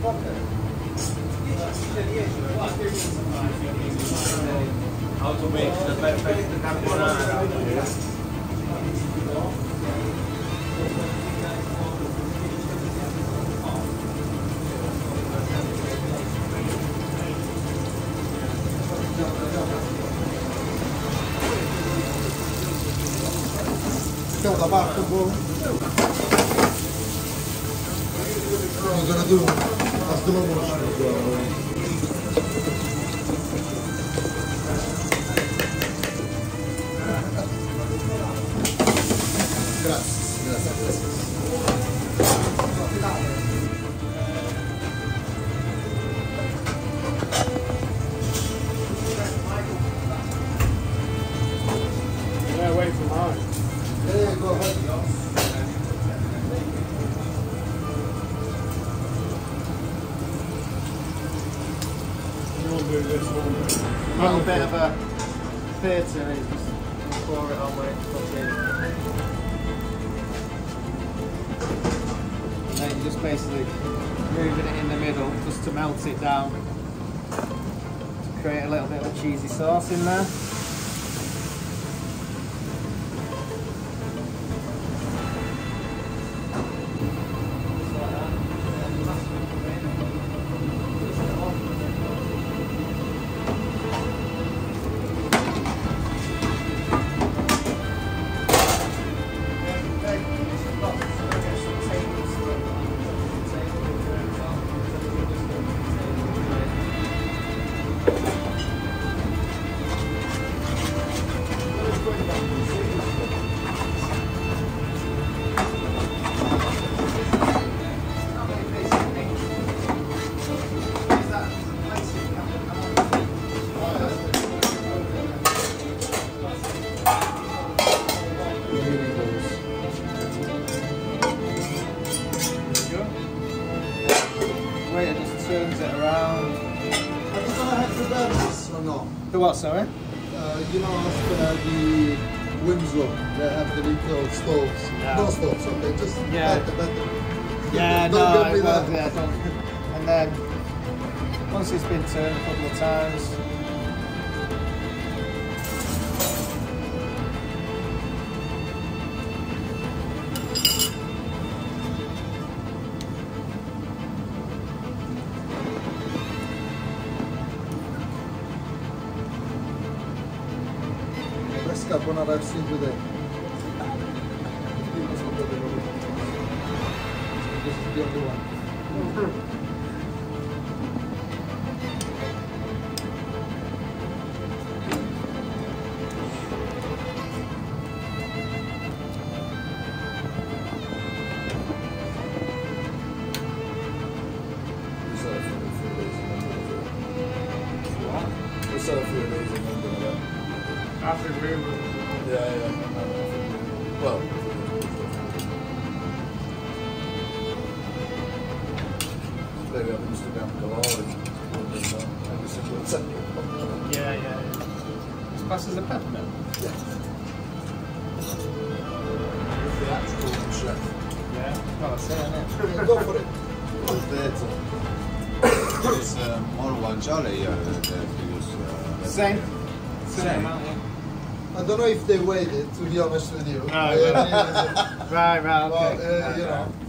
How to make the perfect carbonara. Still the basketball. I'm gonna do a slow motion as well. Grazie, grazie. Yeah, away from home. Hey, go ahead. You'll do this one. A little bit of a theatre and just pour it on where it's put in. And then you're just basically moving it in the middle just to melt it down. To create a little bit of a cheesy sauce in there. Waiter just turns it around. Are you gonna have to burn this or no? The what, sorry? You know, after the Windsor, they have the little stoves. Yeah. No stoves, okay, just Yeah. better. Yeah, Don't no, get me it won't, that. yeah, don't. And then, once it's been turned a couple of times, Best carbonara I've seen today. This is the only one. After we were. Yeah. Well. Today we have Instagram galore. Every single time. yeah. It's classed as a peppermint. Yeah. The actual chef. Yeah, well, that's it, isn't it? Go for it. It's more guanciale Same Same. amount, yeah. I don't know if they weighed it, to be honest with you. Right, okay. But, you know.